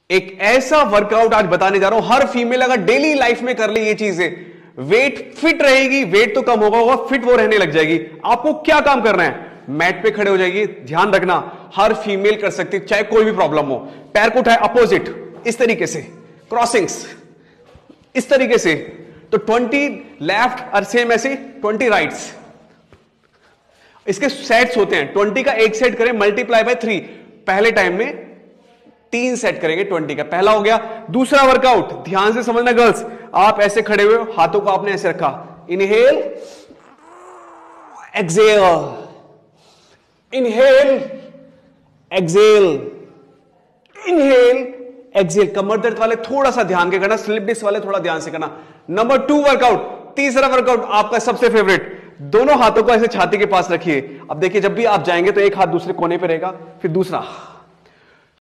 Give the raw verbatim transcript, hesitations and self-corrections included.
एक ऐसा वर्कआउट आज बताने जा रहा हूं, हर फीमेल अगर डेली लाइफ में कर ले ये चीजें, वेट फिट रहेगी, वेट तो कम होगा होगा फिट वो रहने लग जाएगी। आपको क्या काम करना है, मैट पे खड़े हो जाएगी। ध्यान रखना, हर फीमेल कर सकती है, चाहे कोई भी प्रॉब्लम हो। पैर को उठाए अपोजिट, इस तरीके से क्रॉसिंग्स, इस तरीके से। तो ट्वेंटी लेफ्ट और सेम ऐसे ट्वेंटी राइट्स। इसके सेट्स होते हैं, ट्वेंटी का एक सेट करें मल्टीप्लाई बाय थ्री। पहले टाइम में तीन सेट करेंगे ट्वेंटी का, पहला हो गया। दूसरा वर्कआउट ध्यान से समझना गर्ल्स, आप ऐसे खड़े हुए हो, हाथों को आपने ऐसे रखा, inhale exhale, inhale exhale, inhale exhale. कमर दर्द वाले थोड़ा सा ध्यान के करना, स्लिप डिस्क वाले थोड़ा ध्यान से करना। नंबर टू वर्कआउट, तीसरा वर्कआउट आपका सबसे फेवरेट, दोनों हाथों को ऐसे छाती के पास रखिए। अब देखिए जब भी आप जाएंगे तो एक हाथ दूसरे कोने पे रहेगा, फिर दूसरा